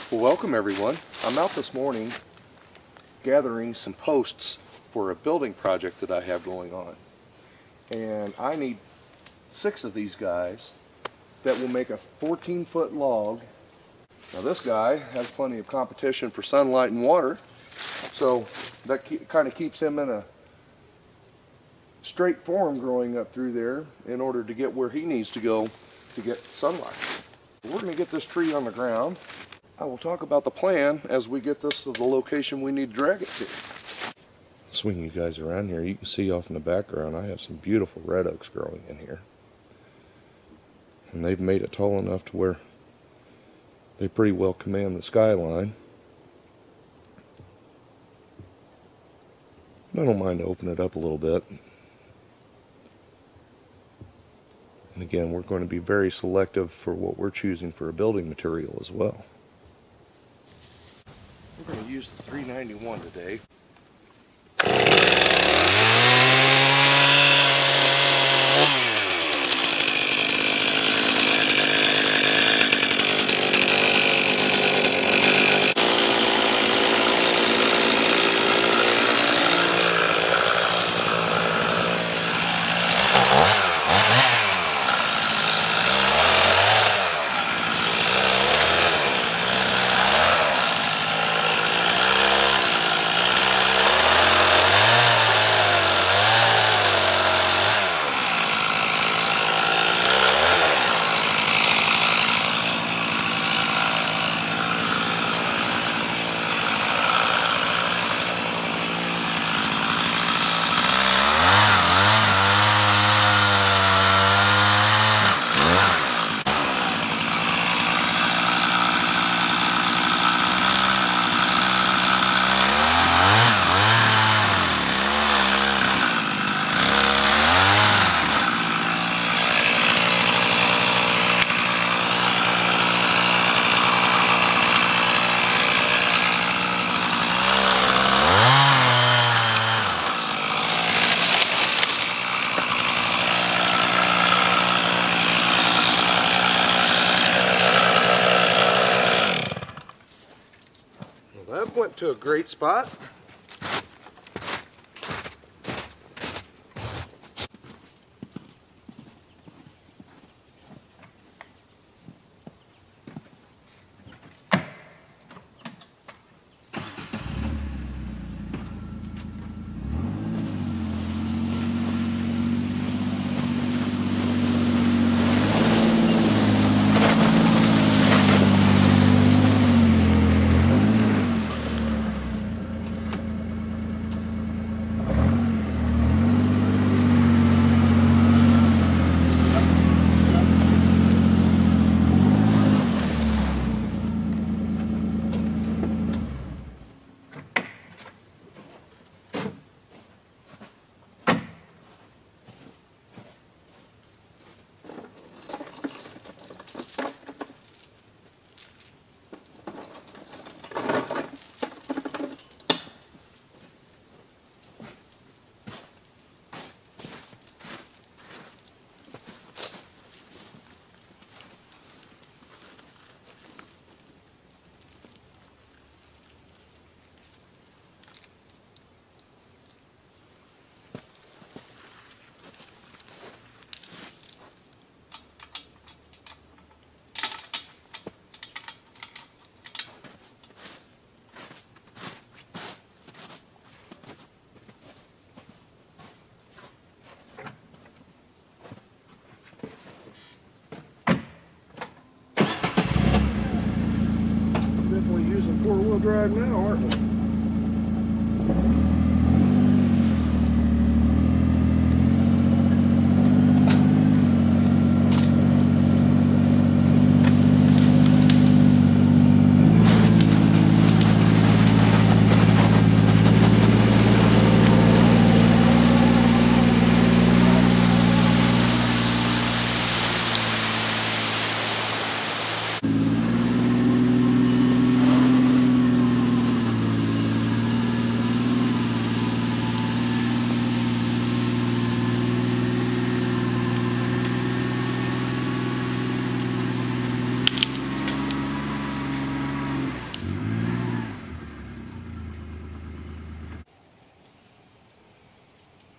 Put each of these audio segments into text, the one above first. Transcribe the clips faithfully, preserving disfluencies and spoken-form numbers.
Well, welcome everyone. I'm out this morning gathering some posts for a building project that I have going on. And I need six of these guys that will make a fourteen foot log. Now this guy has plenty of competition for sunlight and water, so that kind of keeps him in a straight form growing up through there in order to get where he needs to go to get sunlight. We're going to get this tree on the ground. I will talk about the plan as we get this to the location we need to drag it to. Swing you guys around here. You can see off in the background I have some beautiful red oaks growing in here. And they've made it tall enough to where they pretty well command the skyline. I don't mind to open it up a little bit. And again, we're going to be very selective for what we're choosing for a building material as well. We're going to use the three ninety-one today. That went to a great spot. Using four-wheel drive now, aren't we?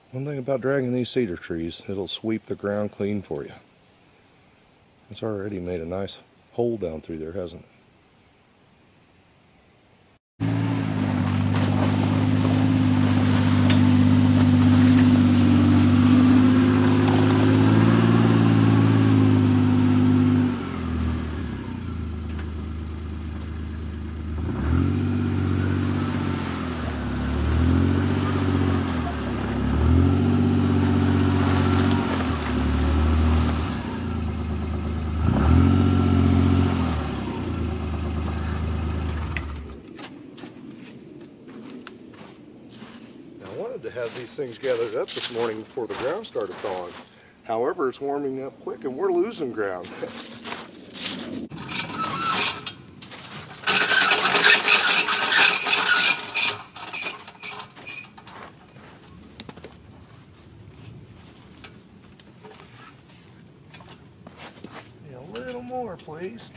One thing about dragging these cedar trees, it'll sweep the ground clean for you. It's already made a nice hole down through there, hasn't it? I wanted to have these things gathered up this morning before the ground started thawing. However, it's warming up quick and we're losing ground. Yeah, a little more, please.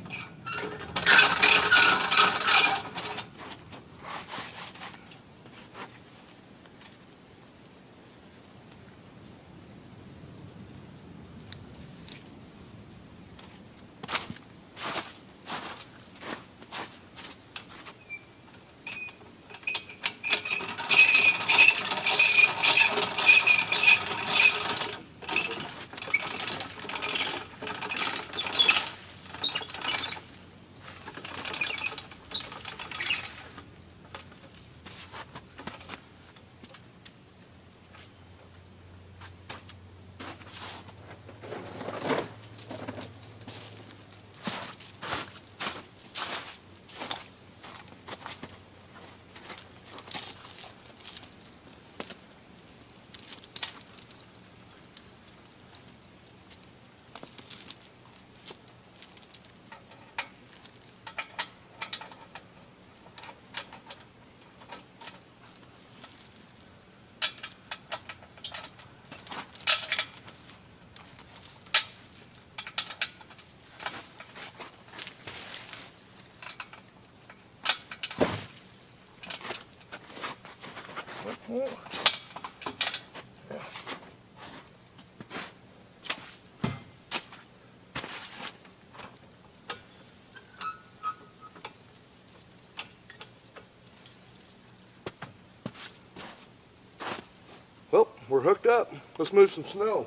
Yeah. Well, we're hooked up. Let's move some snow.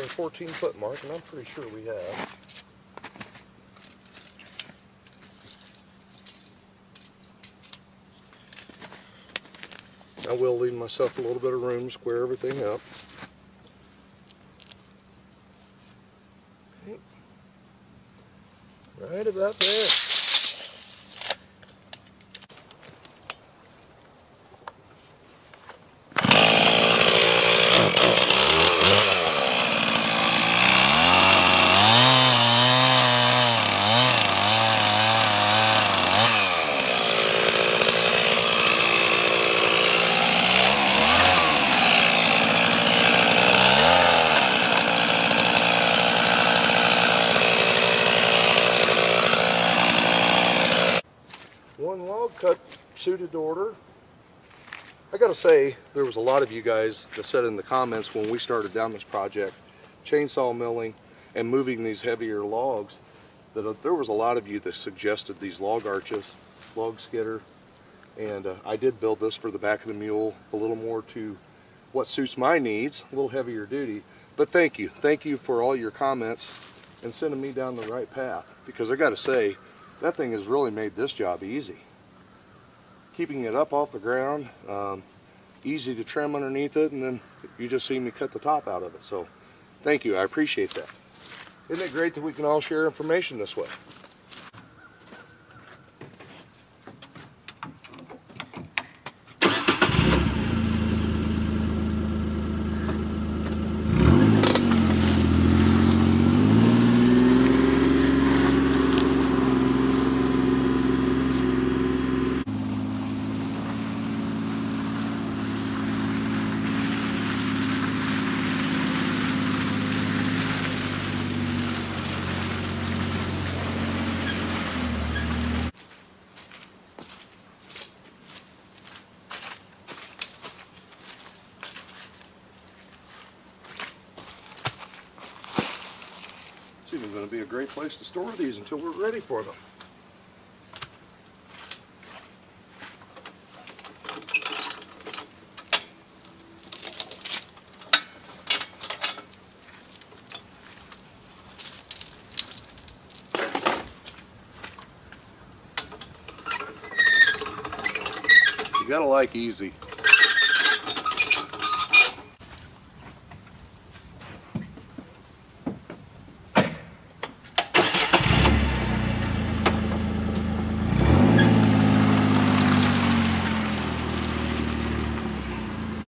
thirteen, fourteen foot mark, and I'm pretty sure we have. I will leave myself a little bit of room to square everything up. Okay. Right about there. One log cut, suited to order. I gotta say, there was a lot of you guys that said in the comments when we started down this project, chainsaw milling and moving these heavier logs, that there was a lot of you that suggested these log arches, log skidder, and uh, I did build this for the back of the mule, a little more to what suits my needs, a little heavier duty. But thank you, thank you for all your comments and sending me down the right path, because I gotta say, that thing has really made this job easy. Keeping it up off the ground, um, easy to trim underneath it, and then you just see me cut the top out of it. So thank you, I appreciate that. Isn't it great that we can all share information this way? It's even going to be a great place to store these until we're ready for them. You gotta like easy.